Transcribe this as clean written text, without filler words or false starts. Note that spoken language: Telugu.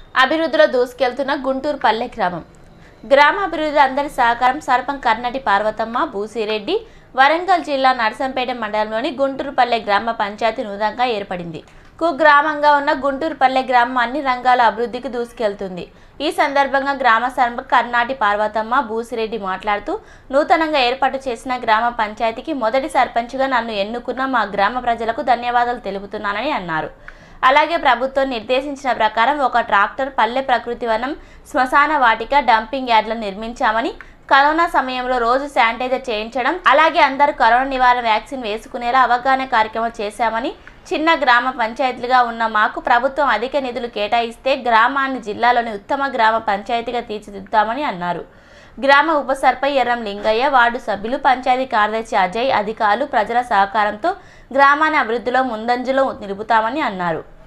అభివృద్ధిలో దూసుకెళ్తున్న గుంటూరు పల్లె గ్రామం. గ్రామాభివృద్ధి అందరి సహకారం. సర్పంచ్ కర్నటి పార్వతమ్మ బూసిరెడ్డి. వరంగల్ జిల్లా నర్సంపేట మండలంలోని గుంటూరుపల్లె గ్రామ పంచాయతీ నూతనంగా ఏర్పడింది. కుగ్రామంగా ఉన్న గుంటూరుపల్లె గ్రామం అన్ని రంగాల అభివృద్ధికి దూసుకెళ్తుంది. ఈ సందర్భంగా గ్రామ సర్పంచ్ కర్నటి పార్వతమ్మ బూసిరెడ్డి మాట్లాడుతూ, నూతనంగా ఏర్పాటు చేసిన గ్రామ పంచాయతీకి మొదటి సర్పంచ్గా నన్ను ఎన్నుకున్న మా గ్రామ ప్రజలకు ధన్యవాదాలు తెలుపుతున్నానని అన్నారు. అలాగే ప్రభుత్వం నిర్దేశించిన ప్రకారం ఒక ట్రాక్టర్, పల్లె ప్రకృతి వనం, శ్మశాన వాటిక, డంపింగ్ యార్డులను నిర్మించామని, కరోనా సమయంలో రోజు శానిటైజర్ చేయించడం, అలాగే అందరూ కరోనా నివారణ వ్యాక్సిన్ వేసుకునేలా అవగాహన కార్యక్రమం చేశామని, చిన్న గ్రామ పంచాయతీలుగా ఉన్న మాకు ప్రభుత్వం అధిక నిధులు కేటాయిస్తే గ్రామాన్ని జిల్లాలోని ఉత్తమ గ్రామ పంచాయతీగా తీర్చిదిద్దామని అన్నారు. గ్రామ ఉప సర్పంచ్ ఎర్రం లింగయ్య, వార్డు సభ్యులు, పంచాయతీ కార్యదర్శి అజయ్, అధికారులు, ప్రజల సహకారంతో గ్రామాన్ని అభివృద్ధిలో ముందంజలో నిలుపుతామని అన్నారు.